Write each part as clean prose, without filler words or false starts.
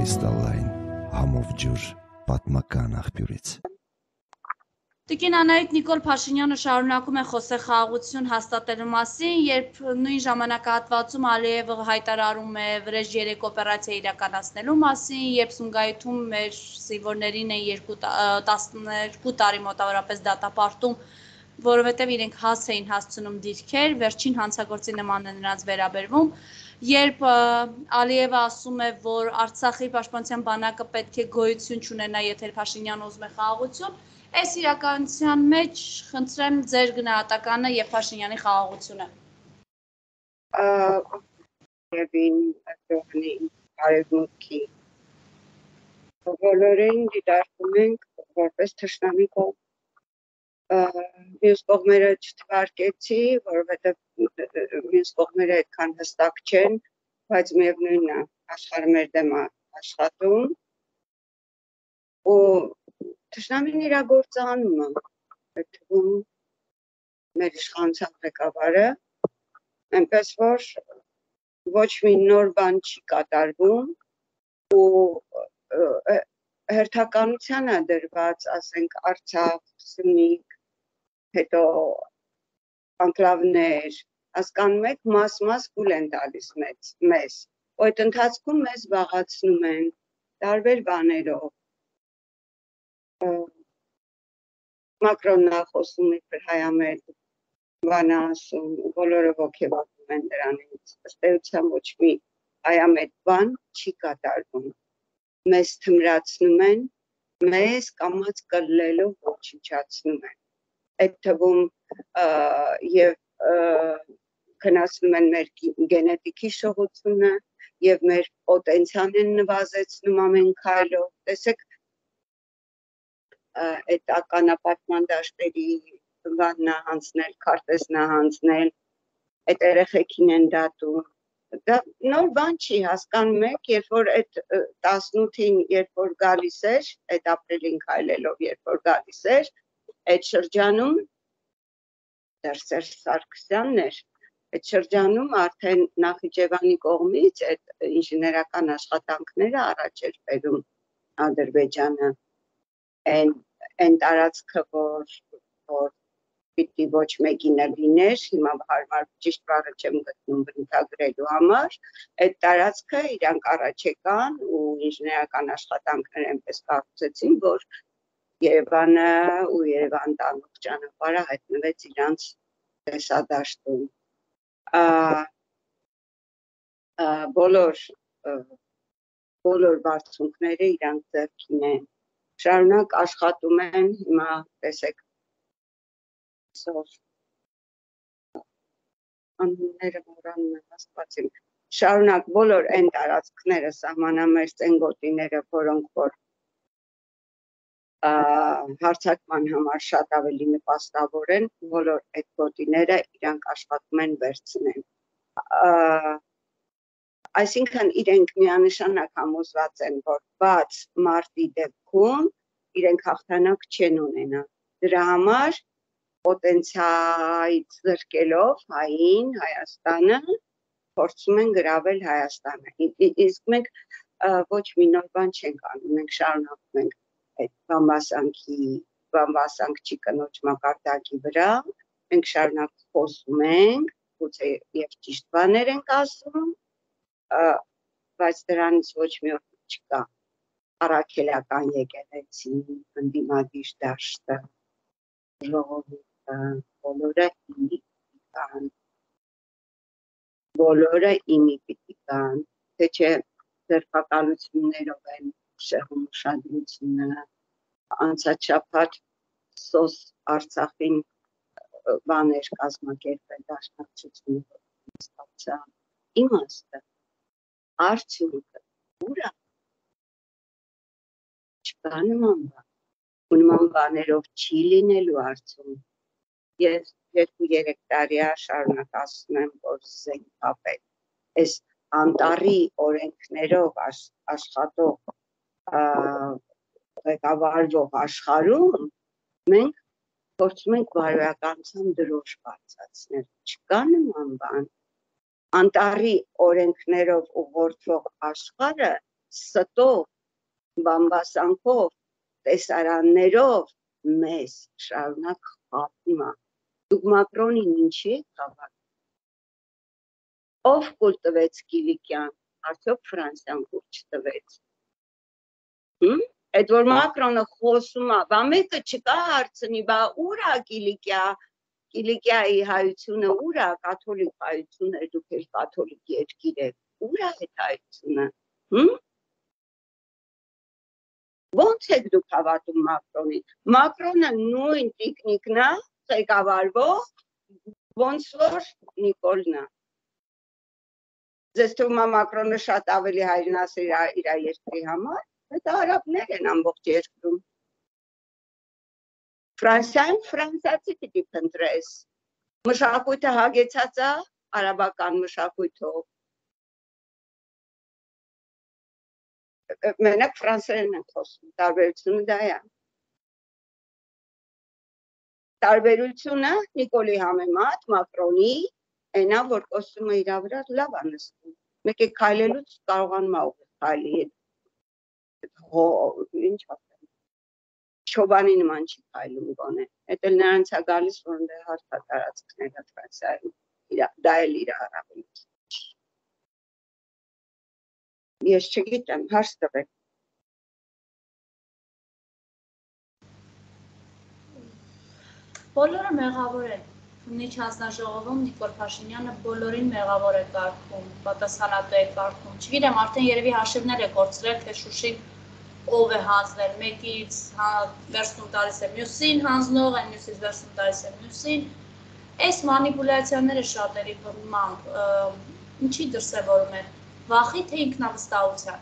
կրիստալային համով ջուր պատմական աղբյուրից։ Տիկին Անահիտ Նիկոլ Փաշինյանը շարունակում է խոսել խաղաղություն հաստատելու մասին, երբ նույն ժամանակահատվածում Ալիևը հայտարարում է վրեժ 3 օպերացիա իրականացնելու մասին, երբ Սումգայիթում մեր զինվորներին են 12 տարի մոտավորապես դատապարտում, որովհետև իրենք հաս էին հասցնում դիրքեր, վերջին հանցագործի նման է նրանց վերաբերվում, երբ Ալիևը ասում է, որ Արցախի պաշտպանության բանակը պետք է գոյություն չունենա, եթե Փաշինյանը ուզում է խաղաղություն, այս իրականության մեջ խնդրեմ ձեր գնահատականը եւ Փաշինյանի խաղաղությունը։ Եվին Ադրոյանի արևմուտքի բոլորին դիտարկում ենք որպես թշնամի կողմ։ Մյուս կողմերը չթվարկեցի, որովհետև մյուս կողմերը այդքան հստակ չեն, բայց միևնույնն է, աշխարհը մեր դեմ է աշխատում ու թշնամին իրագործանում է, այդ թվում մեր իշխանության ղեկավարը, այնպես որ ոչ մի նոր բան չի կատարվում ու հերթականության է դրված, ասենք, Արցախ, Սյունիք, հետո անկլավներ, հասկանում եք, մաս կուլ են տալիս մեզ, ու այդ ընթացքում մեզ զբաղացնում են տարբեր բաներով։ Մակրոնն է խոսում իբր հայամետ բան ասում, բոլորը ոգևորվում են դրանից, ըստ էության ոչ մի հայամետ բան չի կատարվում, մեզ թմրացնում են, մեզ կամաց կլելով ոչնչացնում են, այդ թվում եւ քննեցնում են մեր գենետիկի շողությունը եւ մեր պոտենցիալն են նվազեցնում ամեն քայլով, տեսեք այդ ականապատման դաշտերի վաննա հանձնել, քարտեզնա հանձնել, այդ երեխեքին են դատում, դա նոր բան չի, հասկանում եք, երբ որ այդ 18-ին, երբ որ գալիս էր, այդ ապրիլին քայլելով, երբ որ գալիս էր, այդ շրջանում դեռ Սերժ Սարգսյանն էր, այդ շրջանում արդեն Նախիջևանի կողմից այդ ինժեներական աշխատանքները առաջ էր բերում Ադրբեջանը, այն տարածքը, որ պիտի ոչ մեկինը լիներ, հիմա հարմար ճիշտ բառը չեմ գտնում բնութագրելու համար, այդ տարածքը իրանք առաջ եկան ու ինժեներական աշխատանքներ այնպես կառուցեցին, որ Երևանը ու Երևան տանող ճանապարհը հայտնվեց իրանց տեսադաշտում։ Բոլոր բարձունքները իրանք ձեռքին են, շարունակ աշխատում են, հիմա տեսեք անունները մոռանում եմ, ասվածին, շարունակ բոլոր այն տարածքները, սահմանամերձ այն գոտիները, որոնք որ հարցակման համար շատ ավելի նպաստավոր են, բոլոր այդ գոտիները իրանք աշխատում են վերցնեն։ Այսինքն իրենք միանշանակ համոզված են, որ բաց մարտի դեպքում իրենք հաղթանակ չեն ունենա։ Դրա համար պոտենցիալից զրկելով հային, Հայաստանը, փորձում են գրավել Հայաստանը։ Իսկ մենք ոչ մի նոր բան չենք անում, մենք շարունակում ենք այդ բամբասանք չի կնոջ մակարդակի վրա, մենք շարունակ խոսում ենք, գուցե եւ ճիշտ բաներ ենք ասում, բայց դրանից ոչ մի օգուտ չկա։ Առաքելական եկեղեցին, ընդդիմադիր դաշտը, ժողովուրդը, բոլորը իմի պիտի կան, թե չէ ձերբակալություններով են շեղում ուշադրությունը, անցած շաբաթ սոս Արցախին բաներ կազմակերպել դաշնակցությունը, իմաստը, արդյունքը, ուրա, չկա նման բան, ու նման բաներով չի լինելու արդյունք, ես 2-3 տարի շարունակ ասում եմ, որ զենք կապել, այս անտառի օրենքներով աշխատող ղեկավարվող աշխարհում մենք փորձում ենք բարոյականության դրոշ բարձրացնել, չկա նման բան, անտառի օրենքներով ուղղորդվող աշխարհը ստով, բամբասանքով, տեսարաններով մեզ շարունակ խաբում է։ Դուք Մակրոնին ինչի եք հավատում։ Ով կուլ տվեց Կիլիկյան, արդյոք Ֆրանսիան կուլ չտվեց։ Այդ որ Մակրոնը խոսում է, բա մեկը չկա հարցնի, բա ուր է Կիլիկիայի հայությունը, ուր է կաթոլիկ հայությունը, դուք էլ կաթոլիկ երկիր եք, ուր է այդ հայությունը։ Ոնց եք դուք հավատում Մակրոնին։ Մակրոնը նույն տիկնիկն է, ղեկավարվող, ոնց որ Նիկոլն է։ Ձեզ թվում է Մակրոնը շատ ավելի հայրենասեր իր երկրի համար, դա արաբներ են ամբողջ երկրում։ Ֆրանսիայում ֆրանսիացի պիտի փնտրես։ Մշակույթը հագեցած է արաբական մշակույթով։ Մենակ ֆրանսերեն են խոսում, տարբերությունը դա է։ Տարբերությունը Նիկոլի համեմատ Մակրոնի այնա, որ կոստյումը իր վրա լավ է նստում։ Մեկ է քայլելուց կարողանում է ուղիղ քայլի։ Ինչ ասեմ։ Չոբանի նման չի քայլում գոնե։ Էդ էլ նրանց է գալիս, որ դե հարթ է տարածքները Ֆրանսիայում։ Դա էլ իր առավելություն։ Ես չգիտեմ, հարց տվեք։ Բոլորը մեղավոր են։ Քննիչ հանձնաժողովում Նիկոլ Փաշինյանը բոլորին մեղավոր է կարգում, պատասխանատու է կարգում։ Չգիտեմ, արդեն երևի հաշիվներ է կորցրել, թե Շուշին ով է հանձնել, մեկից վերցնում տալիս է մյուսին հանձնող, այն մյուսից վերցնում տալիս է մյուսին։ Այս մանիպուլյացիաները շատերի բռնմամբ ինչի դրսևորում են, վախի թե ինքնավստահության։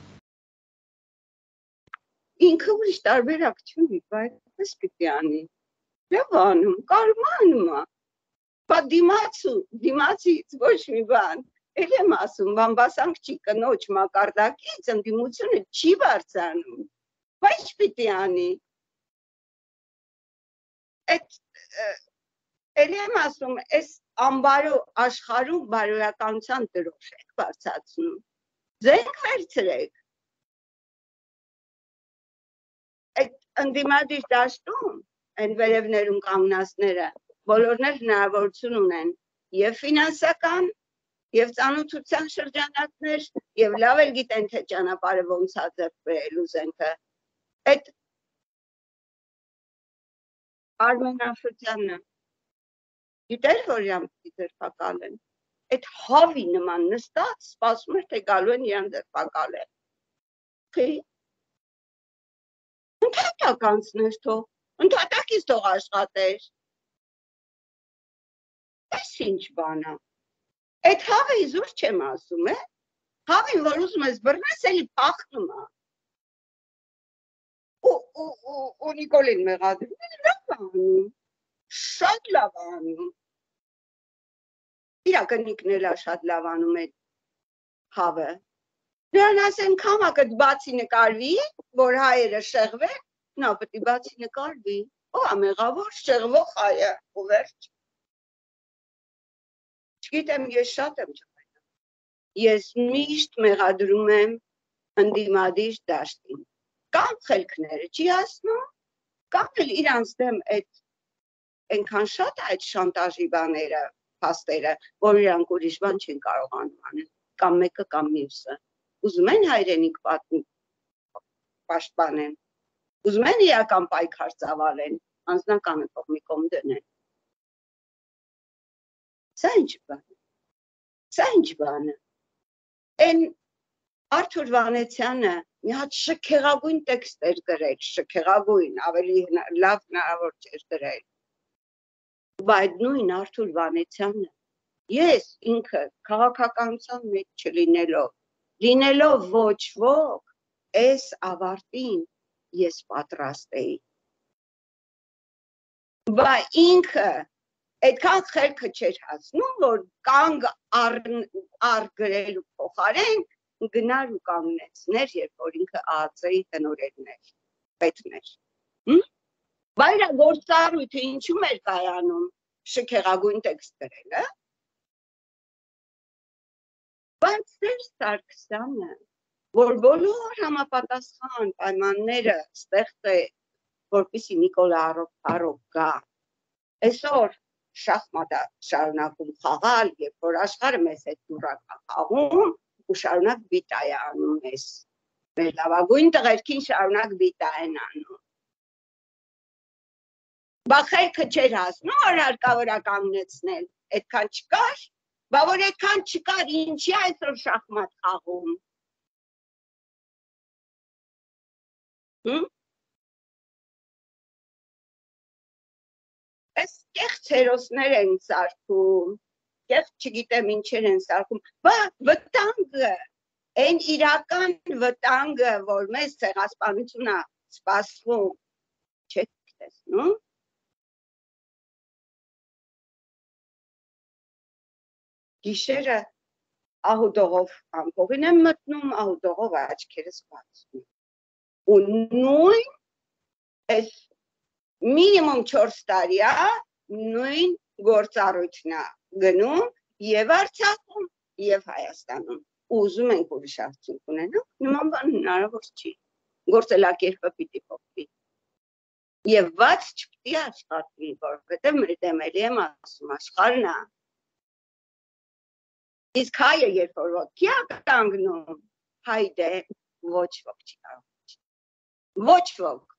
Ինքը ուրիշ տարբերակ չունի, բայց պես պիտի անի։ Լավ անում, կարում անում է։ Բա դիմացից ոչ մի բան։ Էլ եմ ասում, բամբասանք չի կնոջ մակարդակից ընդդիմությունը չի բարձրանում։ Բա ինչ պիտի անի։ Էլ եմ ասում, այս ամբարո աշխարհում բարոյականության դրոշ եք բարձրացնում։ Ձենք վերցրեք։ Այդ ընդդիմադիր դաշտում այն վերևներում կանգնածները բոլորն էլ հնարավորություն ունեն եւ ֆինանսական եւ ծանոթության շրջանակներ եւ լավ էլ գիտեն թե ճանապարհը ոնց է ձեռք բերելու զենքը այդ Արմենաշրջանը գիտեր որ իրան ձերբակալեն այդ հավի նման նստած սպասում էր թե գալու են իրան ձերբակալել խի ընդհատակ անցներ թող ընդհատակից թող աշխատեր այս ինչ բան է այդ հավը իզուր չեմ ասում հավին որ ուզում ես բռնես էլի փախնում է ու Նիկոլին մեղադրում լավ անում շատ լավ անում իրա կնիկն էլ շատ լավ անում է հավը նրան ասեն քամակդ բացի նկարվի որ հայերը շեղվեն նա պետք է բացի նկարվի ո՞վ է մեղավոր շեղվող հայը ու վերջ չգիտեմ ես շատ եմ ճանաչում ես միշտ մեղադրում եմ ընդդիմադիր դաշտին կամ խելքները չի ասնում կամ էլ իրանց դեմ այդ այնքան շատ է այդ շանտաժի բաները փաստերը որ իրանք ուրիշ բան չեն կարողանում անել կամ մեկը կամ մյուսը ուզում են հայրենիք պաշտպանեն ուզում են իրական պայքար ծավալեն անձնականը թող մի կողմ դնեն սա ինչ բան է այն Արթուր Վանեցյանը մի հատ շքեղագույն տեքստ էր գրել շքեղագույն ավելի լավ հնարավոր չէր գրել բայց նույն Արթուր Վանեցյանը ես ինքը քաղաքականության մեջ լինելով ոչ ոք այս ավարտին ես պատրաստ էի բայց ինքը այդքան խելքը չէր հասնում որ կանգ գրելու փոխարեն գնար ու կանգնեցներ երբ որ ինքը ԱԱԾ-ի տնօրենն էր պետն էր բայց գործառույթը ինչու՞մ էր կայանում շքեղագույն տեքստ գրելը բայց Սերժ Սարգսյանը որ բոլոր համապատասխան պայմանները ստեղծել, որպեսզի Նիկոլ Արոփարով գա։ Այսօր շախմատը շարունակում խաղալ, երբ որ աշխարհը մեզ հետ դուրակա խաղում, ու շարունակ բիտա է անում մեզ։ Մեր լավագույն տղերքին շարունակ բիտա են անում։ Բա խելքը չէր հասնում, որ հարկավոր է կանգնեցնել, այդքան չկար, բա որ այդքան չկար, ինչի այսօր շախմատ խաղում։ Այս կեղծ հերոսներ են սարքում, կեղծ չգիտեմ ինչեր են սարքում, բա վտանգը, այն իրական վտանգը, որ մեզ ցեղասպանությունն է սպասվում, չեք տեսնում։ Գիշերը ահուդողով ամփոփին եմ մտնում, ահուդողով աչքերս բացում։ Ու նույն այս մինիմում 4 տարի է, նույն գործառույթն է գնում եւ Արցախում եւ Հայաստանում։ Ուզում ենք ուրիշ արդյունք ունենանք, նման բան հնարավոր չի։ Գործելակերպը պիտի փոխվի։ Եվ բաց չպիտի աշխատվի, որովհետեւ մեր դեմելի եմ ասում, աշխարհն է։ Իսկ հայը երբ որ ոտքի է կանգնում, հայ դեմ ոչ ոք չի կարող։ Ոչ ոք։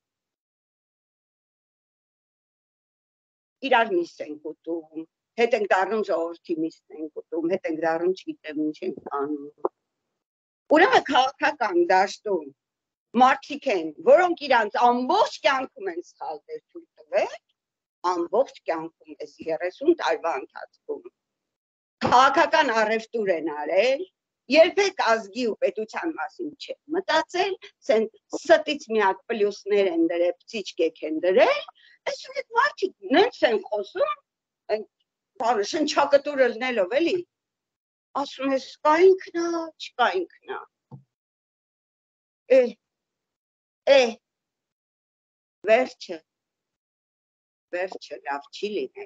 Իրար միս ենք ուտում, հետ ենք դառնում ժողովրդի միս ենք ուտում, հետ ենք դառնում չգիտեմ ինչ ենք անում։ Ուրեմն քաղաքական դաշտում մարդիկ են, որոնք իրանց ամբողջ կյանքում են սխալ դեր թույլ տվել, ամբողջ կյանքում էս 30 տարվա ընթացքում քաղաքական առևտուր են արել, երբեք ազգի ու պետության մասին չեն մտածել, ստից միակ պլյուսներ են դրել, պծիճկեք են դրել, այսօր այդ մարդիկ նենց են խոսում, շնչակտուրը լնելով էլի, ասում ես կա ինքնա, չկա ինքնա, վերջը լավ չի լինել,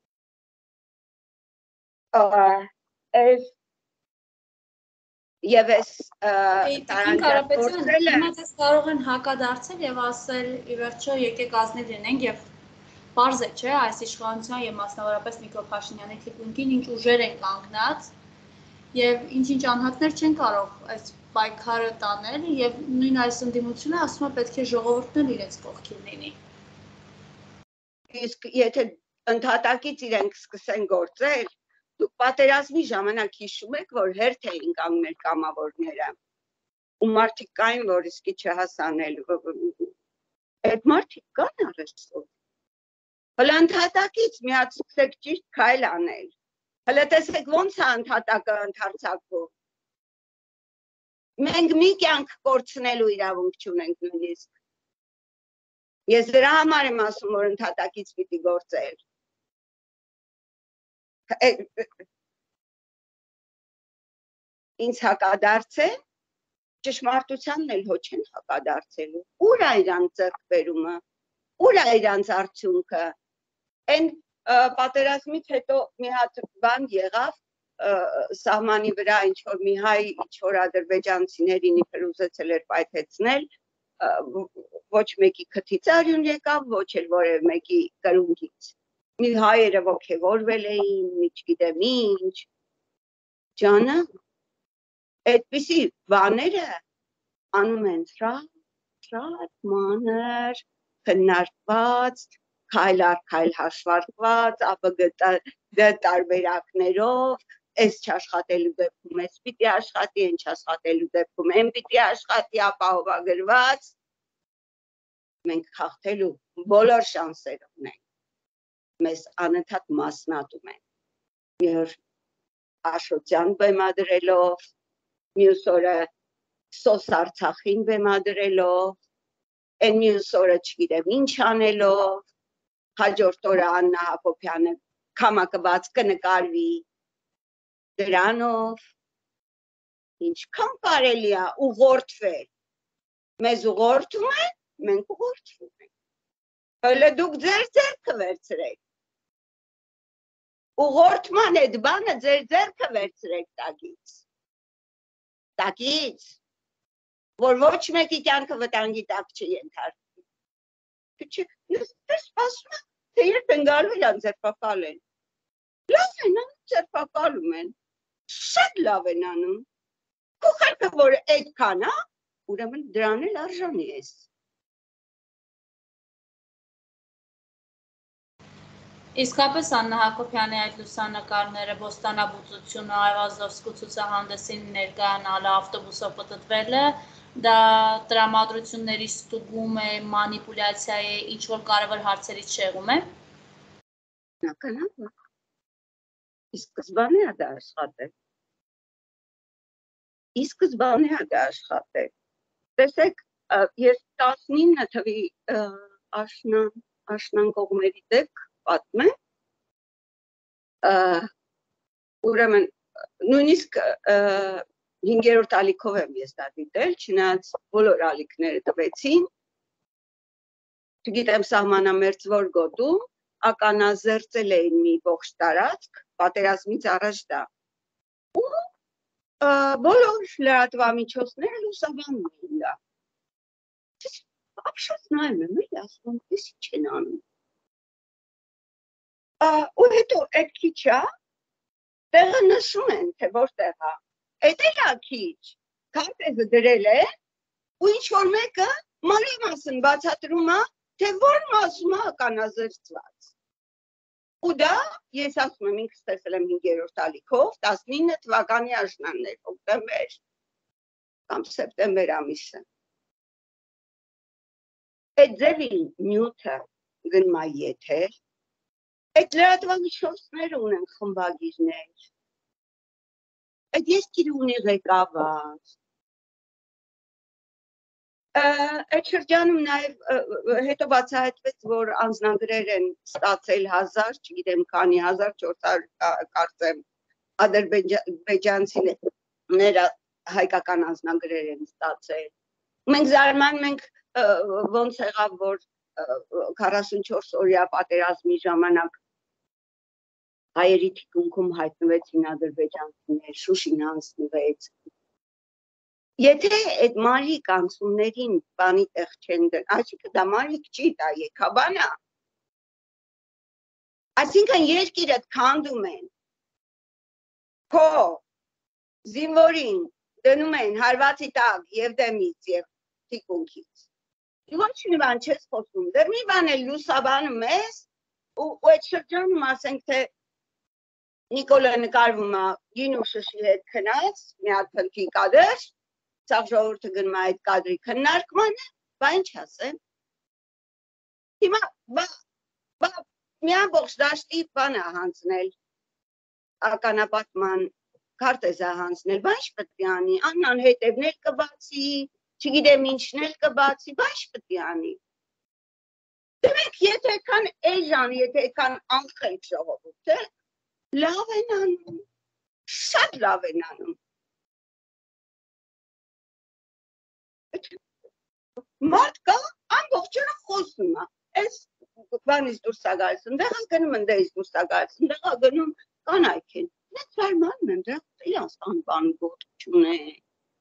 Եվ այս Տիկին Կարապետյան, հիմա կարող են հակադարձել եւ ասել ի վերջո եկեք ազնիվ լինենք եւ պարզ է, չէ, այս իշխանության եւ մասնավորապես Նիկոլ Փաշինյանի թիկունքին ինչ ուժեր են կանգնած եւ ինչ անհատներ չեն կարող այս պայքարը տանել եւ նույն այս ընդդիմությունը ասում է պետք է ժողովուրդն էլ իրենց կողքին լինի։ Իսկ եթե ընդհատակից իրենք սկսեն գործել, դուք պատերազմի ժամանակ հիշում եք, որ հերթ էին կանգնել կամավորները, ու մարդիկ կային, որ իսկի չհասանել, այդ մարդիկ կան առեսօր, հլը ընդհատակից միած սկսեք ճիշտ քայլ անել, հլը տեսեք ոնց է ընդհատակը ընդարձակվում, մենք մի կյանք կորցնելու իրավունք չունենք նույնիսկ, ես դրա համար եմ ասում, որ ընդհատակից պիտի գործել, ինձ հակադարձել, ճշմարտությանն էլ հո չեն հակադարձելու, ուր է իրանց ձեռքբերումը, ուր է իրանց արդյունքը, այն պատերազմից հետո մի հատ բան եղավ, սահմանի վրա ինչ-որ մի հայ, ինչ-որ ադրբեջանցիներին իբր ուզեցել էր պայթեցնել, ոչ մեկի քթից արյուն եկավ, ոչ էլ որևէ մեկի կրունկից, մի հայերը ոգևորվել էին, մի չգիտեմ ինչ, ջանը, այդպիսի բաները անում են շատ մանր, քննարկված, քայլ առ քայլ հաշվարկված, ԱՊԳ տարբերակներով, այս չաշխատելու դեպքում այս պիտի աշխատի, այն չաշխատելու դեպքում այն պիտի աշխատի, ապահովագրված, մենք խախտելու բոլոր շանսեր ունենք, մեզ անընդհատ մասնատում են, յուր Աշոտյան բեմադրելով, մյուս օրը Սոս Արցախին բեմադրելով, այն մյուս օրը չգիտեմ ինչ անելով, հաջորդ օրը Աննա Հակոբյանը քամակված կնկարվի դրանով, ինչքան կարելի է ուղղորդվել, մեզ ուղղորդում են, մենք ուղղորդվում ենք, հələ դուք ձեր ձեռքը վերցրեք, ուղղորդման այդ բանը ձեր ձեռքը վերցրեք տակից, որ ոչ մեկի կյանքը վտանգի տակ չի ենթարկվի։ Ես սպասում եմ, թե երբ են գալու իրան ձերբակալեն։ Լավ են անում, ձերբակալում են։ Շատ լավ են անում։ Քո խելքը որ այդքան, ուրեմն դրան էլ արժանի ես։ Իսկապես Աննա Հակոբյանի այդ լուսանկարները Բոստանաբուծությունը Այվազովսկու ցուցահանդեսին ներկայանալը ավտոբուսով պտտվելը դա տրամադրությունների ստուգում է, մանիպուլյացիա է, ինչ որ կարևոր հարցերից շեղում է։ Բնականաբար։ Իսկ սկզբանե է դա աշխատել։ Տեսեք, ես 19 թվի աշնան կողմերի դեպք պատմեմ, ուրեմն նույնիսկ 5-րդ ալիքով եմ ես դա դիտել, չնայած բոլոր ալիքները տվեցին, չգիտեմ սահմանամերձ որ գոտում, ականազերծել էին մի ողջ տարածք, պատերազմից առաջ դա, ու բոլոր լրատվամիջոցները լուսաբանում էին դա։ Ապշած նայում եմ, էլի ասում եմ, ես ինչ են անում։ Ու հետո այդ քիչ է, տեղը նշում են, թե որտեղ է։ Այդ էլ է քիչ, քարտեզը դրել է, ու ինչ որ մեկը մանր մասն բացատրում է, թե որ մասում է ականազերծված։ Ու դա, ես ասում եմ, ինքս տեսել եմ 5-րդ ալիքով, 19 թվականի աշնաններ, օկտեմբեր կամ սեպտեմբեր ամիսը։ Այդ ձևի նյութը գնում է եթեր, այդ լրատվամիջոցները ունեն խմբագիրներ, այդ եսկիրը ունի ղեկավար, այդ շրջանում նաև հետո բացահայտվեց, որ անձնագրեր են ստացել 1000, չգիտեմ քանի 1400 կարծեմ ադրբեջանցիները հայկական անձնագրեր են ստացել։ Մենք զարմանում ենք ոնց եղավ, որ 44 օրյա պատերազմի ժամանակ հայերի թիկունքում հայտնվեցին ադրբեջանցիներ, Շուշին հանձնվեց։ Եթե այդ մարիկ անցումներին բանի տեղ չեն դրել, այսինքն դա մարիկ չի, դա եկաբան է։ Այսինքն երկիրդ քանդում են, քո զինվորին դնում են հարվածի տակ և դեմից և թիկունքից։ Ոչ մի բան չես խոսում, դեռ մի բան էլ լուսաբանում ես, ու այդ շրջանում ասենք, թե Նիկոլը նկարվում է գինու շշի հետ քնած, մի հատ փնքի կադր, սաղ ժողովուրդը գնում է այդ կադրի քննարկմանը, բա ինչ ասեմ։ Հիմա մի ամբողջ դաշտի բան է հանձնել, ականապատման քարտեզ է հանձնել, բա ինչ պետք է անի, Աննան հետևներ կբացի, չգիտեմ ինչն էլ կբացի, բա ինչ պետք է անի։ Դեմեք եթե կան էժան, եթե կան անխելք ժողովուրդը, լավ են անում, շատ լավ են անում։ Մարդ կա, ամբողջ օրը խոսում է, այս բանից դուրս է գալիս, ընդեղ գնում ընդեղից դուրս է գալիս, ընդեղ գնում կանայք են, ես զարմանում եմ, դրանք իրանց անբան գոտ չունեն,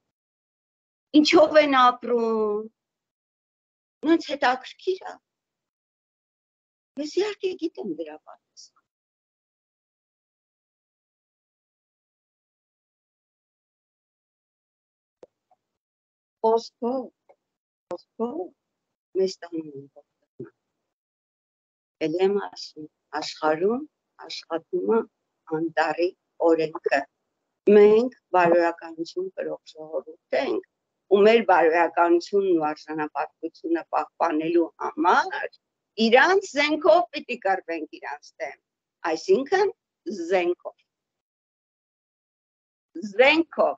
ինչով են ապրում, նույնց հետաքրքիր է, ես իհարկե գիտեմ դրա պատասխանը։ Խոսքով մեզ տանում են ողջունը։ Էլ եմ ասում, աշխարհում աշխատում է անտառի օրենքը։ Մենք բարոյականություն կրող ժողովուրդ ենք, ու մեր բարոյականությունն ու արժանապատվությունը պահպանելու համար իրանց զենքով պիտի կռվենք իրանց դեմ, այսինքն զենքով։ Զենքով։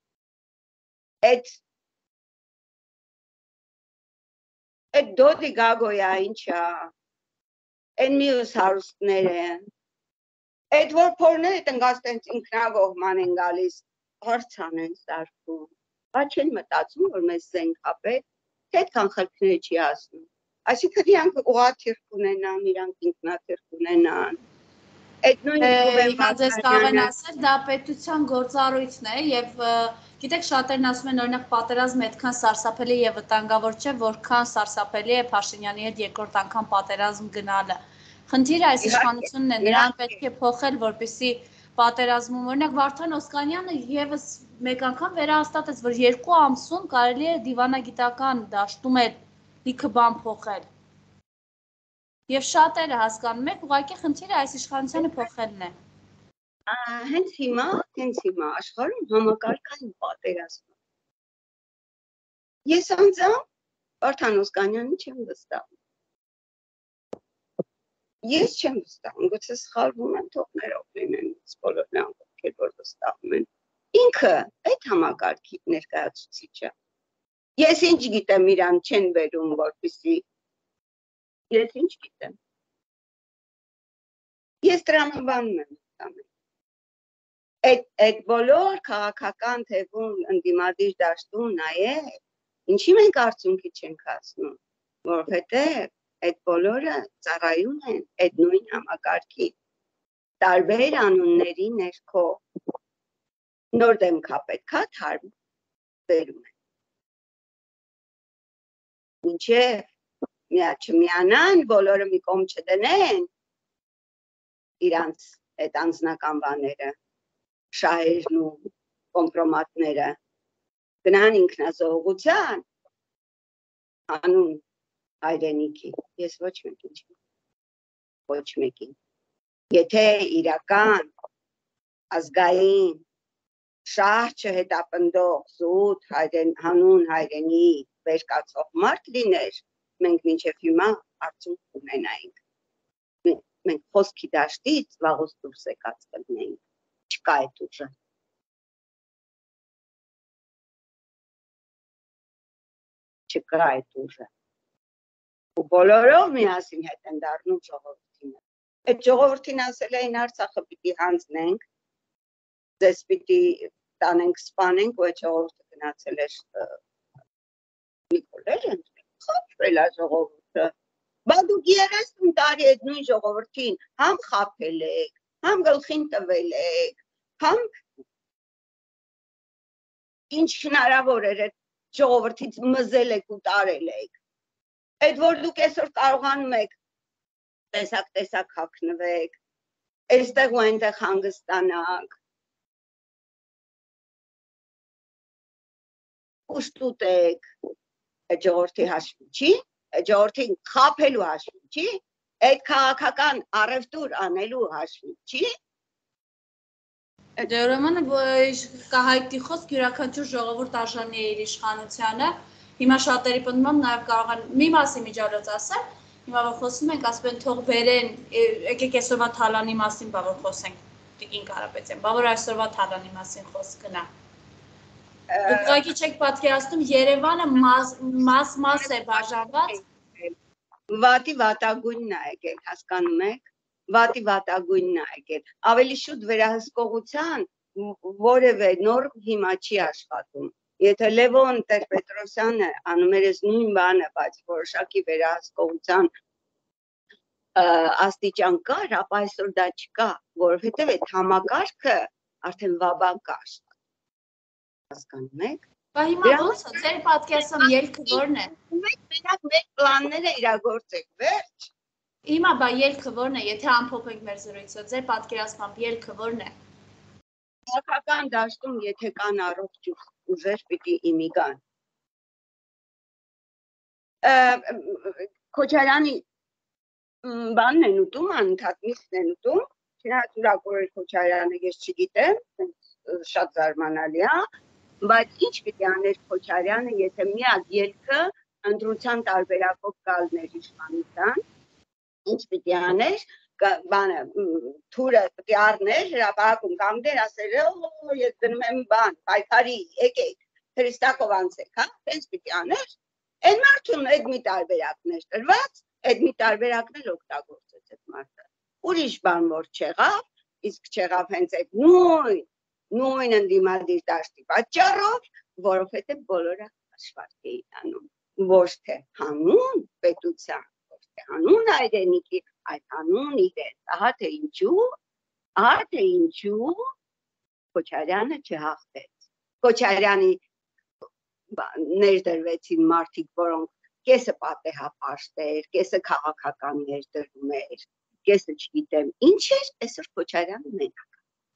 Այդ դոդի գագոյա ինչա, այն մյուս հարուստները, այդ որ փորները տնգած տենց ինքնագողման են գալիս, հարցան են սարքում, բա չեն մտածում, որ մեզ զենք ապետ, թե այդքան խելքները չի ասում, այսինքն իրանք ուղղաթիռ կունենան, իրանք ինքնաթիռ կունենան, այդ նույն Հիմա ձեզ կարող են ասել, դա պետության գործառույթն է և Գիտեք, շատերն ասում են օրինակ պատերազմը այդքան սարսափելի եւ վտանգավոր չէ, որքան սարսափելի է Փաշինյանի հետ երկրորդ անգամ պատերազմ գնալը։ Խնդիրը այս իշխանությունն է, նրան պետք է փոխել, որպեսզի պատերազմում օրինակ Վարդան Օսկանյանը եւս մեկ անգամ վերահաստատեց, որ 2 ամսում կարելի է դիվանագիտական դաշտում էլ լիքը բան փոխել։ Եվ շատերը հասկանում եք, ուղղակի խնդիրը այս իշխանությանը փոխելն է։ Հենց հիմա աշխարհում համակարգային պատերազմ է։ Ես անձամբ Վարդան Օսկանյանին չեմ վստահում։ Ես չեմ վստահում, գուցե սխալվում եմ, թող ներող լինեն բոլորն ովքեր որ վստահում են։ Ինքը այդ համակարգի ներկայացուցիչը։ Ես ինչ գիտեմ, իրան չեն վերում, որպեսզի ես ինչ գիտեմ։ Ես տրամաբանում եմ ամեն։ Այդ բոլոր քաղաքական թևում ընդդիմադիր դաշտում նայել, ինչի մենք արդյունքի չենք հասնում, որովհետև այդ բոլորը ծառայում են այդ նույն համակարգի տարբեր անունների ներքո նոր դեմքա պետքա թարմ բերում են։ Մինչև չմիանան, բոլորը մի կողմ չդնեն իրանց այդ անձնական բաները, շահերն ու կոմպրոմատները, գնան ինքնազոհության անուն հայրենիքի, ես ոչ մեկին չեմ, ոչ մեկին, եթե իրական ազգային շահ չհետապնդող զուտ հանուն հայրենի վերկացող մարդ լիներ, մենք մինչև հիմա արդյունք ունենայինք, մենք խոսքի դաշտից վաղուց դուրս եկած կլինեինք, չկա այդ ուժը։ Չկա այդ ուժը։ Ու բոլորով միասին հետ են դառնում ժողովրդին։ Այդ ժողովրդին ասել էին Արցախը պիտի հանձնենք, ձեզ պիտի տանենք սպանենք, ու այդ ժողովուրդը գնացել էր Նիկոլեր են, խափվել է ժողովուրդը։ Բա դուք 30 տարի այդ նույն ժողովրդին համ խափել եք, համ գլխին տվել եք, համ ինչ հնարավոր էր այդ ժողովրդից մզել եք ու տարել եք։ Այդ որ դուք այսօր կարողանում եք տեսակ հագնվեք, այստեղ ու այնտեղ հանգստանաք, ուշտուտեք, այդ ժողովրդի հաշվի չի, այդ ժողովրդին խափելու հաշվի չի, այդ քաղաքական առևտուր անելու հաշվի չի։ Դե ուրեմն կահայտի խոսք յուրաքանչյուր ժողովուրդ արժանի է իր իշխանությանը։ Հիմա շատերի պնդմամբ նաև կարող են մի մասի միջալոց ասել, հիմա որ խոսում ենք, ասում են թող վերեն, եկեք այսօրվա թալանի մասին բա որ խոսենք, Տիկին Կարապետյան, բա որ այսօրվա թալանի մասին խոսք գնա։ Դուք ուղղակի չեք պատկերացնում, Երևանը մաս է բաժանված։ Վատի վատագույնն է եկել, հասկանում եք, վատի վատագույնն է եկել, ավելի շուտ վերահսկողության որևէ նոր հիմա չի աշխատում, եթե Լևոն Տեր-Պետրոսյանը անում էր այս նույն բանը, բայց որոշակի վերահսկողության աստիճան կար, ապա այսօր դա չկա, որովհետև այդ համակարգը արդեն վաբակ է աշխատում, հասկանում եք։ Բա հիմա ո՞նց է, ձեր պատկերացում ելքը որն է։ Մենք մեր պլանները իրագործենք, վերջ։ Հիմա բա ելքը որն է, եթե ամփոփենք մեր զրույցը, ձեր պատկերացմամբ ելքը որն է։ Քաղաքական դաշտում եթե կան առողջ ուժեր, պիտի իմի կան։ Քոչարյանի բանն են ուտում, անընդհատ միսն են ուտում, չնայած ուրախորեն Քոչարյանը ես չգիտեմ, շատ զարմանալի է, բայց ինչ պիտի աներ Քոչարյանը, եթե միակ ելքը ընտրության տարբերակով գալներ իշխանության, ինչ պիտի աներ, բանը թուրը պիտի առներ, հրապարակում կանգներ, ասեր, ես դնում եմ բան, պայքարի, եկեք, Հրիստակով անցեք, հա, տենց պիտի աներ, այն մարդուն այդ մի տարբերակներ տրված, այդ մի տարբերակն էլ օգտագործեց այդ մարդը։ Ուրիշ բան որ չեղավ, իսկ չեղավ հենց այդ նույն ընդդիմադիր դաշտի պատճառով, որովհետև բոլորը հաշվարկ էին անում, ոչ թե հանուն պետության, ոչ թե հանուն հայրենիքի, այլ հանուն իրենց, ահա թե ինչու Քոչարյանը չհաղթեց։ Քոչարյանի ներդրվեցին մարդիկ, որոնք կեսը պատեհապաշտեր, կեսը քաղաքական ներդրում էր, կեսը չգիտեմ ինչ էր, այսօր Քոչարյանը մենակ։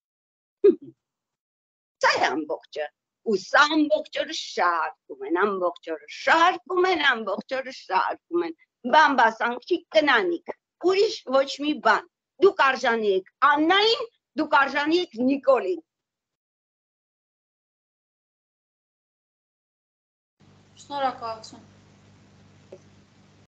Սա է ամբողջը, ու սա ամբողջ օրը շարքում են, ամբողջ օրը շարքում են, ամբողջ օրը շարքում են, բամբասանքչիկ կնանիք, ուրիշ ոչ մի բան, դուք արժանի եք Աննային, դուք արժանի եք Նիկոլին։ Շնորհակալություն։